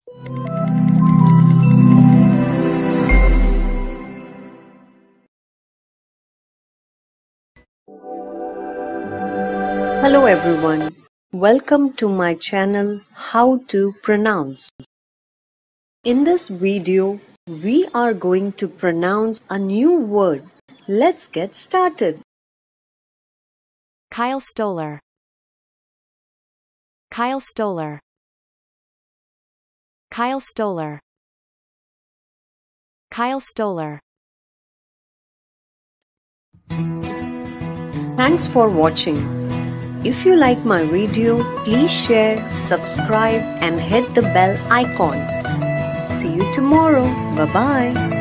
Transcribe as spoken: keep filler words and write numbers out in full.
Hello everyone, welcome to my channel How to Pronounce. In this video, we are going to pronounce a new word. Let's get started. Kyle Stoller. Kyle Stoller. Kyle Stoller. Kyle Stoller. Thanks for watching. If you like my video, please share, subscribe and hit the bell icon. See you tomorrow. Bye-bye.